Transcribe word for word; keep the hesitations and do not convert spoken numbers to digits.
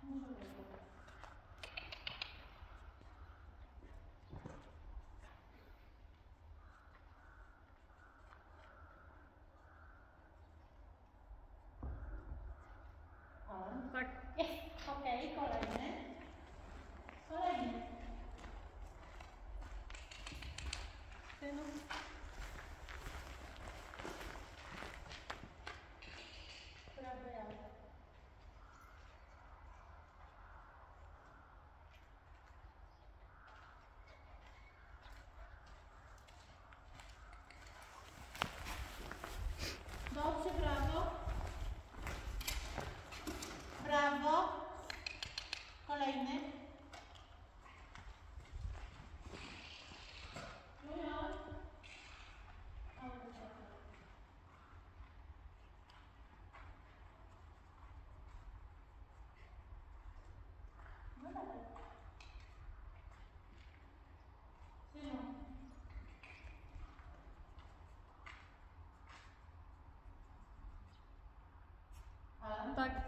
Tak. Jest. Okej, okay, kolejny. Kolejny. Synu. Prawy raz. Dobrze, brawo. Brawo. Kolejny. No dalej. Synu. Tak.